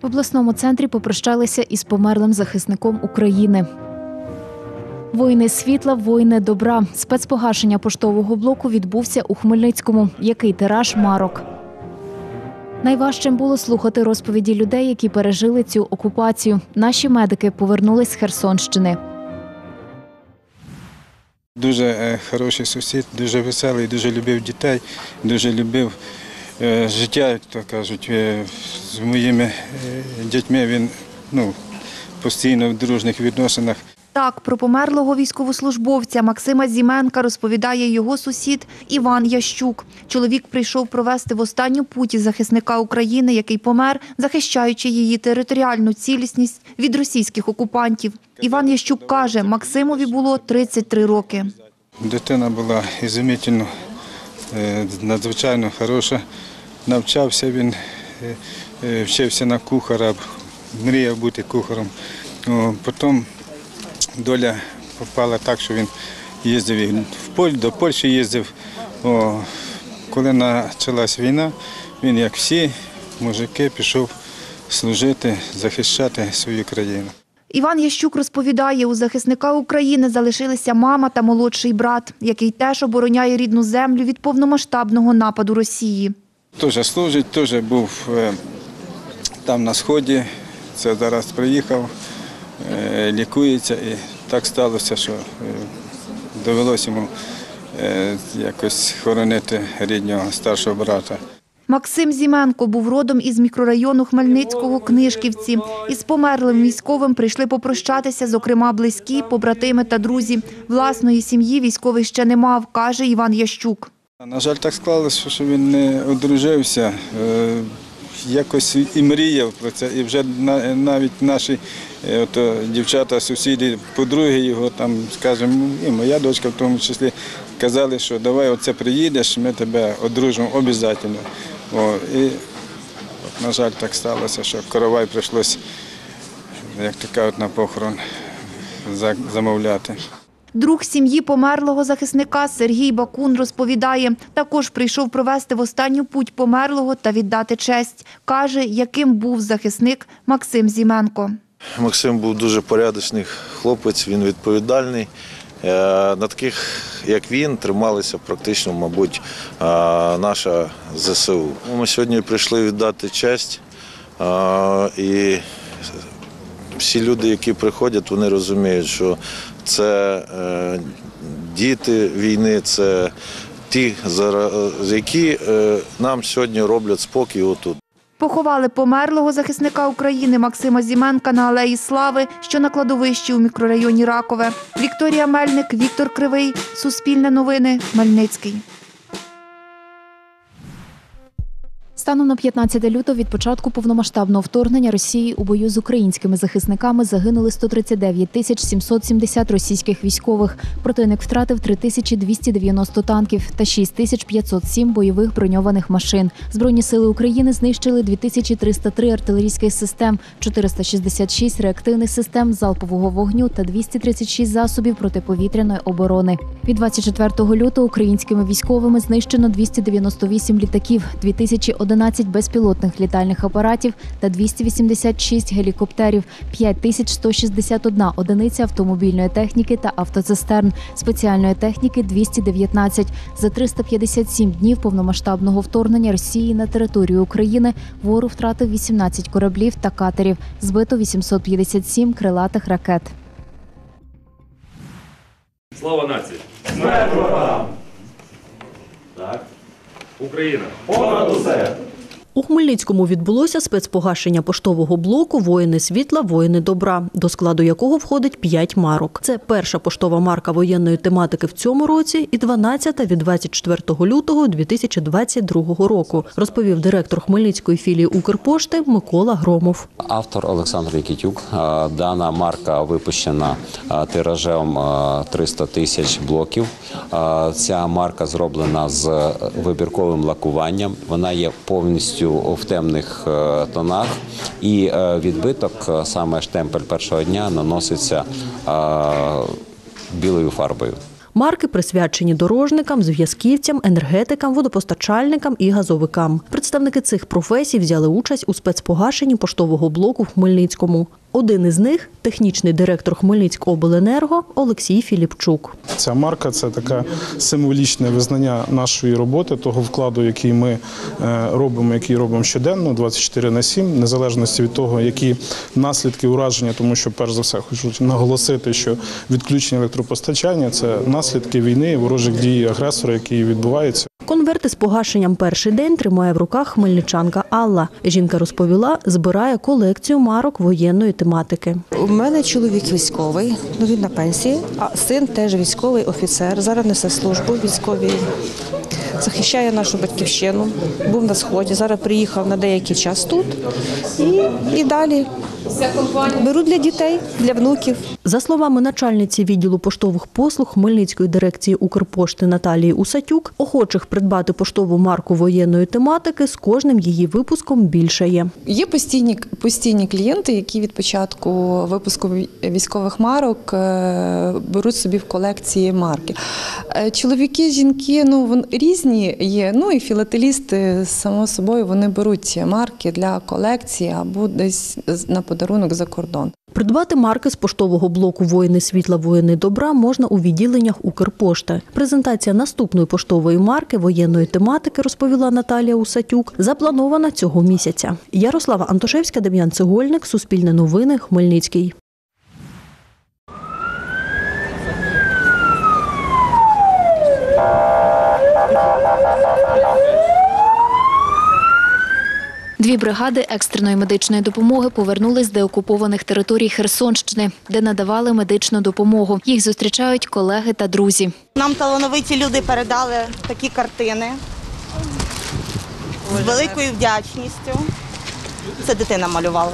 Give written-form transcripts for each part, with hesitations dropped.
обласному центрі попрощалися із померлим захисником України. Воїни світла, воїни добра. Спецпогашення поштового блоку відбувся у Хмельницькому. Який тираж марок? Найважчим було слухати розповіді людей, які пережили цю окупацію. Наші медики повернулись з Херсонщини. Дуже хороший сусід, дуже веселий, дуже любив дітей, дуже любив життя, так кажуть. З моїми дітьми він постійно в дружніх відносинах. Так, про померлого військовослужбовця Максима Зіменка розповідає його сусід Іван Ящук. Чоловік прийшов провести в останню путь захисника України, який помер, захищаючи її територіальну цілісність від російських окупантів. Іван Ящук каже, Максимові було 33 роки. Дитина була ізумітельно, надзвичайно хороша. Навчався він, вчився на кухара, мріяв бути кухарем. Потім доля попала так, що він їздив до Польщі їздив. Коли почалась війна, він, як всі мужики, пішов служити, захищати свою країну. Іван Ящук розповідає, у захисника України залишилися мама та молодший брат, який теж обороняє рідну землю від повномасштабного нападу Росії. Теж служить, теж був там на Сході, це зараз приїхав, лікується, і так сталося, що довелося йому якось хоронити рідного старшого брата. Максим Зіменко був родом із мікрорайону Хмельницького Книжківці. Із померлим військовим прийшли попрощатися, зокрема, близькі, побратими та друзі. Власної сім'ї військовий ще не мав, каже Іван Ящук. На жаль, так склалося, що він не одружився. Якось і мріяв про це, і вже навіть наші дівчата, сусіди, подруги його, там, скажімо, і моя дочка в тому числі, казали, що давай оце приїдеш, ми тебе одружимо обов'язково. І, на жаль, так сталося, що коровай прийшлося, як то кажуть, на похорон замовляти. Друг сім'ї померлого захисника Сергій Бакун розповідає, також прийшов провести в останню путь померлого та віддати честь. Каже, яким був захисник Максим Зіменко. Максим був дуже порядочний хлопець, він відповідальний. На таких, як він, трималися практично, мабуть, наша ЗСУ. Ми сьогодні прийшли віддати честь, і всі люди, які приходять, вони розуміють, що це діти війни, це ті, які нам сьогодні роблять спокій отут. Поховали померлого захисника України Максима Зіменка на Алеї Слави, що на кладовищі у мікрорайоні Ракове. Вікторія Мельник, Віктор Кривий, Суспільне новини, Хмельницький. Станом на 15 лютого від початку повномасштабного вторгнення Росії у бою з українськими захисниками загинули 139 770 російських військових. Противник втратив 3290 танків та 6507 бойових броньованих машин. Збройні сили України знищили 2303 артилерійських систем, 466 реактивних систем залпового вогню та 236 засобів протиповітряної оборони. Від 24 лютого українськими військовими знищено 298 літаків, 2011 безпілотних літальних апаратів та 286 гелікоптерів, 5161 одиниця автомобільної техніки та автоцистерн, спеціальної техніки – 219. За 357 днів повномасштабного вторгнення Росії на територію України ворог втратив 18 кораблів та катерів, збито 857 крилатих ракет. Слава нації! Смерть ворогам! Так. Україна! Понад усе! У Хмельницькому відбулося спецпогашення поштового блоку «Воїни світла, воїни добра», до складу якого входить 5 марок. Це перша поштова марка воєнної тематики в цьому році і 12-та від 24 лютого 2022 року, розповів директор Хмельницької філії Укрпошти Микола Громов. Автор Олександр Нікітюк. Дана марка випущена тиражем 300 тисяч блоків. Ця марка зроблена з вибірковим лакуванням. Вона є повністю в темних тонах, і відбиток, саме штемпель першого дня, наноситься білою фарбою. Марки присвячені дорожникам, зв'язківцям, енергетикам, водопостачальникам і газовикам. Представники цих професій взяли участь у спецпогашенні поштового блоку в Хмельницькому. Один із них – технічний директор Хмельницькобленерго Олексій Філіпчук. Ця марка – це таке символічне визнання нашої роботи, того вкладу, який ми робимо щоденно, 24/7, в незалежності від того, які наслідки ураження, тому що, перш за все, хочу наголосити, що відключення електропостачання – це наслідки війни, ворожих дій агресора, які відбуваються. Конверти з погашенням перший день тримає в руках хмельничанка Алла. Жінка розповіла, збирає колекцію марок воєнної тематики. У мене чоловік військовий, він на пенсії, а син теж військовий офіцер. Зараз несе службу військовій, захищає нашу батьківщину, був на Сході, зараз приїхав на деякий час тут і далі беру для дітей, для внуків. За словами начальниці відділу поштових послуг Хмельницької дирекції Укрпошти Наталії Усатюк, охочих придбати поштову марку воєнної тематики з кожним її випуском більшає. Є постійні клієнти, які від початку випуску військових марок беруть собі в колекції марки. Чоловіки, жінки, різні є, і філателісти, само собою, вони беруть марки для колекції або десь на подарунок за кордон. Придбати марки з поштового блоку «Воїни світла, воїни добра» можна у відділеннях Укрпошти. Презентація наступної поштової марки воєнної тематики, розповіла Наталія Усатюк, запланована цього місяця. Ярослава Антошевська, Дем'ян Цегольник, Суспільне новини, Хмельницький. Дві бригади екстреної медичної допомоги повернулись з деокупованих територій Херсонщини, де надавали медичну допомогу. Їх зустрічають колеги та друзі. Нам талановиті люди передали такі картини з великою вдячністю. Це дитина малювала.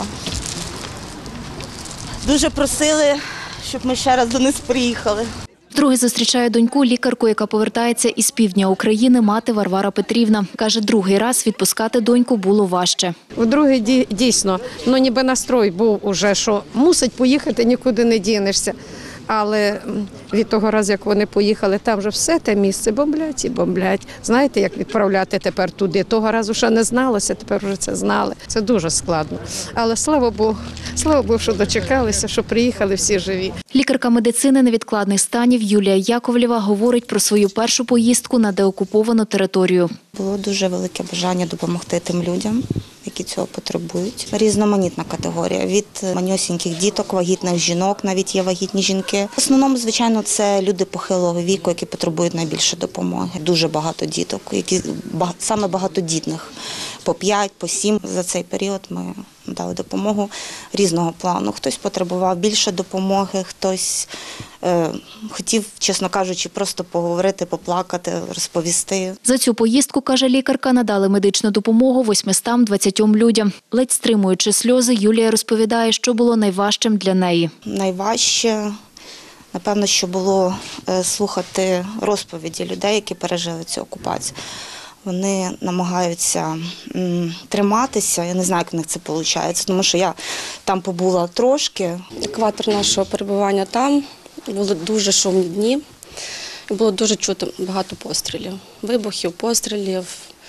Дуже просили, щоб ми ще раз до них приїхали. Вдруге зустрічає доньку лікарку, яка повертається із півдня України, мати Варвара Петрівна. Каже, другий раз відпускати доньку було важче. Вдруге, дійсно, ніби настрой був уже, що мусить поїхати, нікуди не дінешся. Але від того разу, як вони поїхали, там вже все те місце бомблять і бомблять. Знаєте, як відправляти тепер туди? Того разу ще не зналося, тепер вже це знали. Це дуже складно. Але слава Богу, що дочекалися, що приїхали всі живі. Лікарка медицини невідкладних станів Юлія Яковлєва говорить про свою першу поїздку на деокуповану територію. Було дуже велике бажання допомогти тим людям, які цього потребують. Різноманітна категорія. Від манюсіньких діток, вагітних жінок, навіть є вагітні жінки. В основному, звичайно, це люди похилого віку, які потребують найбільше допомоги. Дуже багато діток, саме багатодітних. По 5, по 7 за цей період ми дали допомогу різного плану. Хтось потребував більше допомоги, хтось хотів, чесно кажучи, просто поговорити, поплакати, розповісти. За цю поїздку, каже лікарка, надали медичну допомогу 820 людям. Ледь стримуючи сльози, Юлія розповідає, що було найважчим для неї. Найважче, напевно, що було слухати розповіді людей, які пережили цю окупацію. Вони намагаються триматися, я не знаю, як в них це виходить, тому що я там побула трошки. Екватор нашого перебування там, були дуже шумні дні, було дуже чути багато пострілів, вибухів, пострілів,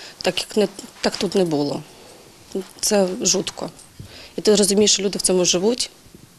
так тут не було. Це жутко. І ти розумієш, що люди в цьому живуть.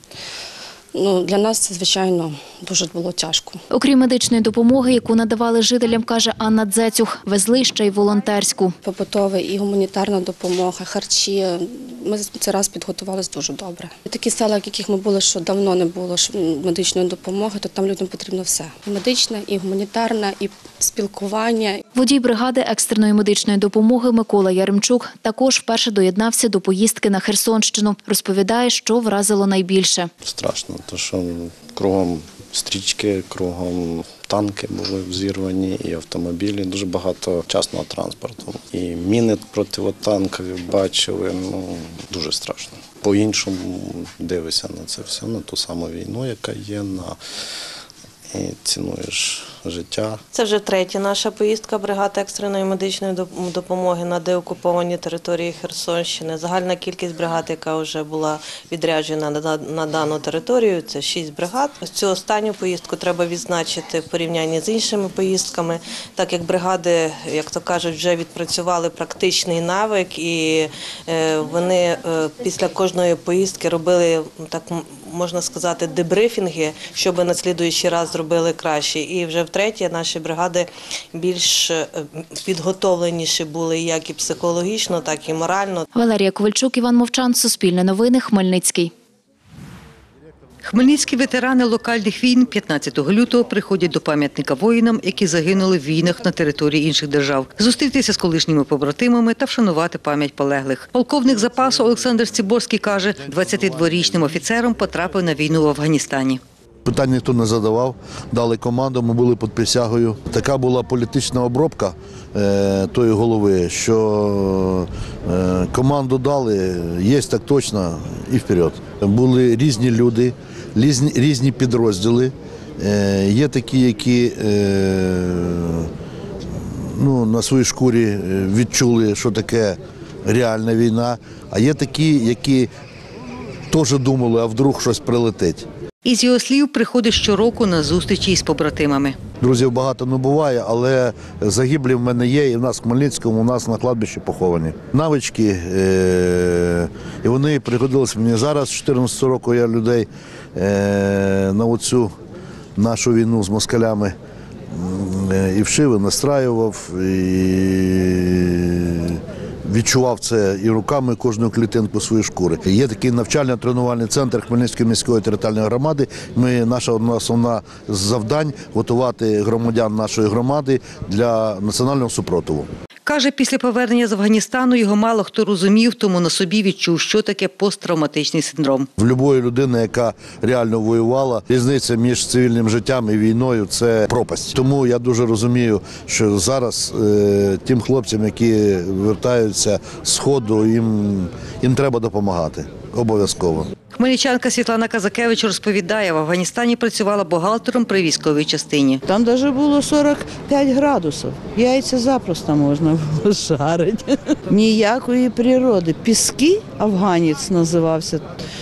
Для нас це, звичайно, дуже було тяжко. Окрім медичної допомоги, яку надавали жителям, каже Анна Дзецюх, везли ще й волонтерську. Побутова і гуманітарна допомога, харчі. Ми цей раз підготувалися дуже добре. Такі села, в яких ми були, що давно не було медичної допомоги, то там людям потрібно все. І медична, і гуманітарна, і спілкування. Водій бригади екстреної медичної допомоги Микола Яремчук також вперше доєднався до поїздки на Херсонщину. Розповідає, що вразило найбільше. Страшно, тому що кругом стрічки, кругом танки були взірвані і автомобілі, дуже багато частного транспорту. І міни протитанкові бачили, дуже страшно. По-іншому дивишся на це все, на ту саму війну, яка є, і цінуєш життя. Це вже третя наша поїздка бригади екстреної медичної допомоги на деокуповані території Херсонщини. Загальна кількість бригад, яка вже була відряджена на дану територію, це 6 бригад. Цю останню поїздку треба відзначити в порівнянні з іншими поїздками, так як бригади, як то кажуть, вже відпрацювали практичний навик і вони після кожної поїздки робили, так можна сказати, дебрифінги, щоб на слідуючий раз зробили краще. І вже втретє наші бригади більш підготовленіші були як і психологічно, так і морально. Валерія Ковальчук, Іван Мовчан, Суспільне новини, Хмельницький. Хмельницькі ветерани локальних війн 15 лютого приходять до пам'ятника воїнам, які загинули в війнах на території інших держав, зустрітися з колишніми побратимами та вшанувати пам'ять полеглих. Полковник запасу Олександр Циборський каже, 22-річним офіцером потрапив на війну в Афганістані. Питань ніхто не задавав, дали команду, ми були під присягою. Така була політична обробка тої голови, що команду дали, є так точно і вперед. Були різні люди, різні підрозділи. Є такі, які на своїй шкурі відчули, що таке реальна війна, а є такі, які теж думали, а вдруг щось прилетить. Із його слів, приходить щороку на зустрічі із побратимами. Друзів багато не буває, але загиблі в мене є, і в нас в Хмельницькому, у нас на кладбищі поховані. Навички, і вони пригодилися мені зараз, 14 року я людей на оцю нашу війну з москалями і вшив, і настраював, і відчував це і руками кожну клітинку своєї шкури. Є такий навчально-тренувальний центр Хмельницької міської територіальної громади. Наша основна завдань – готувати громадян нашої громади для національного супротиву. Каже, після повернення з Афганістану його мало хто розумів, тому на собі відчув, що таке посттравматичний синдром. В будь-якої людини, яка реально воювала, різниця між цивільним життям і війною – це пропасть. Тому я дуже розумію, що зараз тим хлопцям, які вертаються з Сходу, їм треба допомагати. Обов'язково. Хмельничанка Світлана Казакевич розповідає, в Афганістані працювала бухгалтером при військовій частині. Там навіть було 45 градусів. Яйця запросто можна було жарити. Ніякої природи. Піски, афганець називався,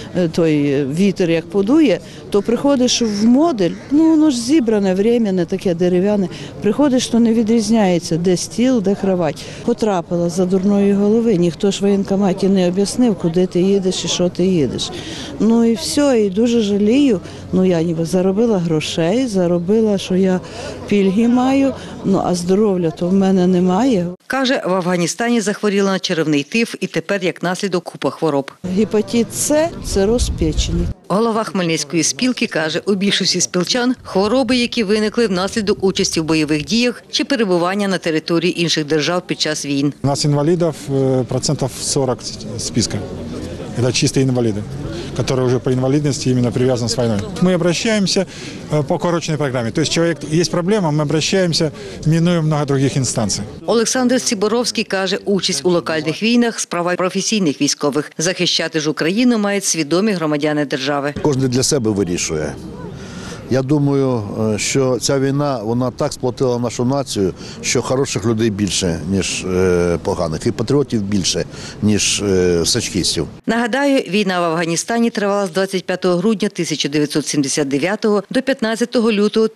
той вітер як подує, то приходиш в модуль, воно ж зібране, временне, таке дерев'яне, приходиш, то не відрізняється, де стіл, де кровать. Потрапила за дурної голови, ніхто ж в воєнкоматі не об'яснив, куди ти їдеш і що ти їдеш. Ну і все, і дуже жалію, я ніби заробила грошей, заробила, що я пільги маю, а здоров'я то в мене немає. Каже, в Афганістані захворіла на черевний тиф і тепер як наслідок купа хвороб. Гепатит С – це розпечені. Голова Хмельницької спілки каже, у більшості спілчан хвороби, які виникли внаслідок участі в бойових діях чи перебування на території інших держав під час війн. У нас инвалидов процентов 40 списка. Это чистые инвалиды, которые уже по инвалидности именно привязаны с войной. Мы обращаемся по укороченной программе. То есть человек, есть проблема, мы обращаемся, минуя много других инстанций. Олександр Циборовський каже, участь у локальних війнах – справа професійних військових. Захищати ж Україну мають свідомі громадяни держави. Кожен для себе вирішує. Я думаю, що ця війна, вона так сплотила нашу націю, що хороших людей більше, ніж поганих, і патріотів більше, ніж сачкістів. Нагадаю, війна в Афганістані тривала з 25 грудня 1979 до 15 лютого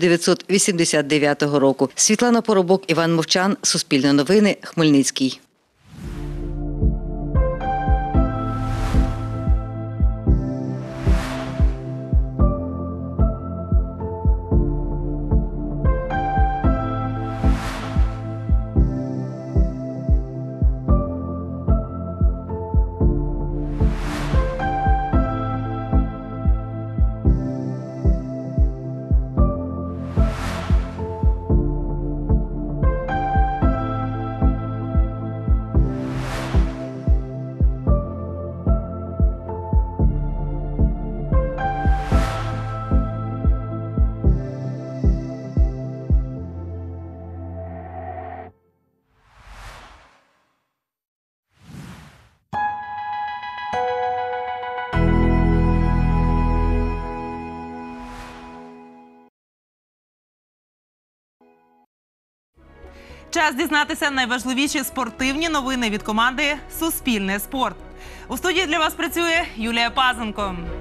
1989 року. Світлана Поробок, Іван Мовчан, Суспільне новини, Хмельницький. Час дізнатися найважливіші спортивні новини від команди «Суспільне спорт». У студії для вас працює Юлія Пазенко.